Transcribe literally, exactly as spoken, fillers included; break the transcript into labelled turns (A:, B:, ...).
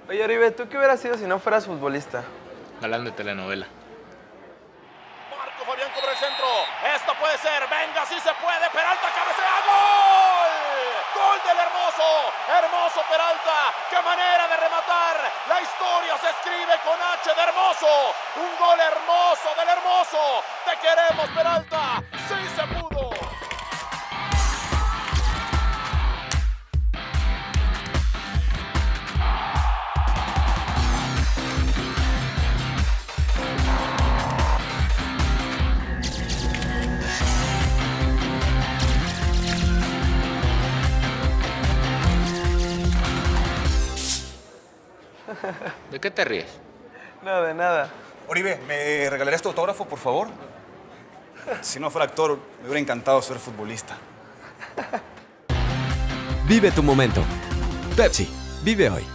A: Oye, Oribe, ¿tú qué hubieras sido si no fueras futbolista?
B: Galán de telenovela.
C: Marco Fabián cubre el centro. Esto puede ser. Venga, sí se puede. Peralta cabecea. ¡Gol! ¡Gol del Hermoso! Hermoso Peralta. ¡Qué manera de rematar! La historia se escribe con H de Hermoso. Un gol hermoso del Hermoso. Te queremos, Peralta. ¡Sí se pudo!
B: ¿De qué te ríes?
A: No, de nada.
D: Oribe, ¿me regalarías tu autógrafo, por favor? Si no fuera actor, me hubiera encantado ser futbolista.
E: Vive tu momento. Pepsi, vive hoy.